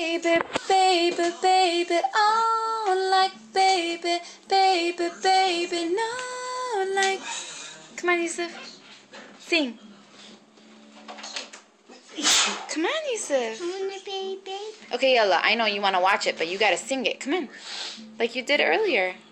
Baby, baby, baby, oh, like baby, baby, baby, no, like. Come on, Yusuf. Sing. Come on, Yusuf. Okay, Yalla, I know you want to watch it, but you got to sing it. Come on. Like you did earlier.